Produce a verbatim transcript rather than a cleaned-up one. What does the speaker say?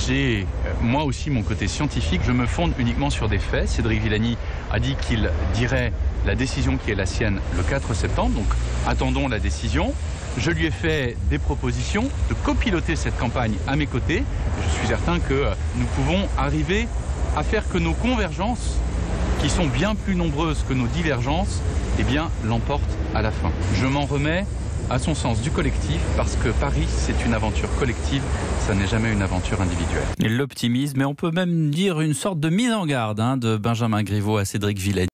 j'ai euh, moi aussi mon côté scientifique, je me fonde uniquement sur des faits. Cédric Villani a dit qu'il dirait la décision qui est la sienne le quatre septembre, donc attendons la décision. Je lui ai fait des propositions de copiloter cette campagne à mes côtés. Je suis certain que nous pouvons arriver à faire que nos convergences, qui sont bien plus nombreuses que nos divergences, eh bien, l'emportent à la fin. Je m'en remets à son sens du collectif, parce que Paris, c'est une aventure collective, ça n'est jamais une aventure individuelle. L'optimisme, et on peut même dire une sorte de mise en garde hein, de Benjamin Griveaux à Cédric Villani.